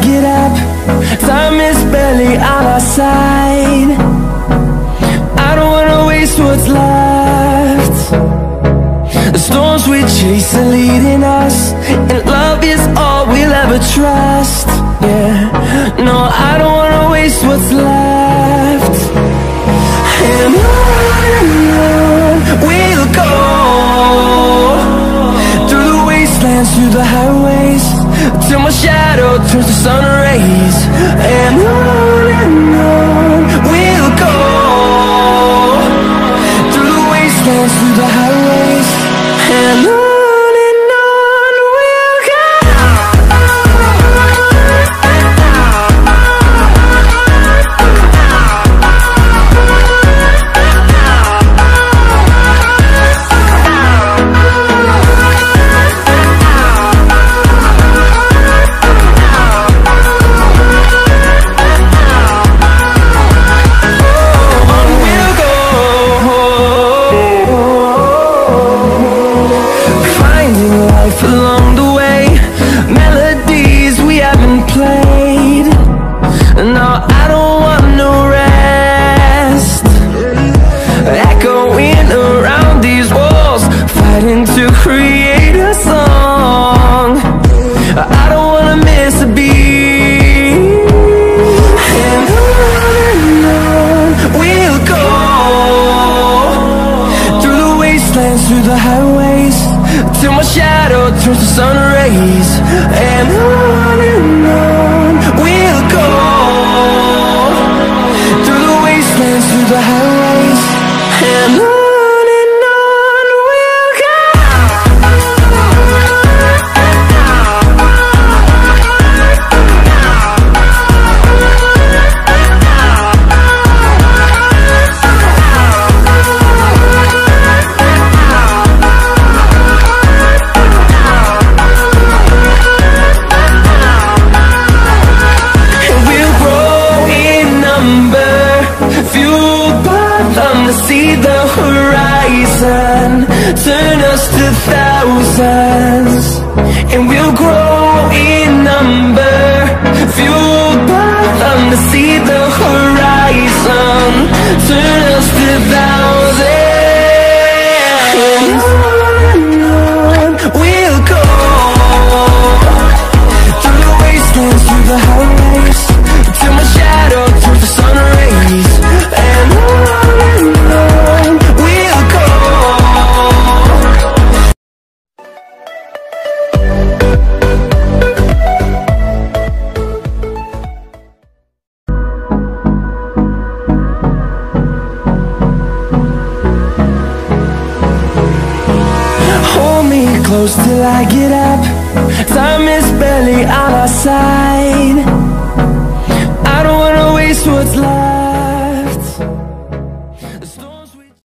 get up. Time is barely on our side. I don't wanna waste what's left. The storms we chase are leading us, and love is all we'll ever trust. Yeah, no, I don't wanna waste what's left. And on we'll go, through the wastelands, through the highways, till my shadow turns to sun rays. And on we'll go, through the wastelands, through the highways, and on we'll go. Along the way, melodies we haven't played. No, I don't want no rest. Echoing around these walls, fighting to create a song. I don't wanna miss a beat. And on we'll go, through the wastelands, through the highways, till my shadow turns to sun rays. And on we'll go, through the wastelands, through the highways, and on we'll go. See the horizon, turn us to thousands, and we'll grow in number. Fueled by them to see the horizon, turn us to thousands. And on we'll go, through the wastelands, through the highways, till my shadow turns to sun rays. And we'll go. Hold me close till I get up. Time is barely on our side.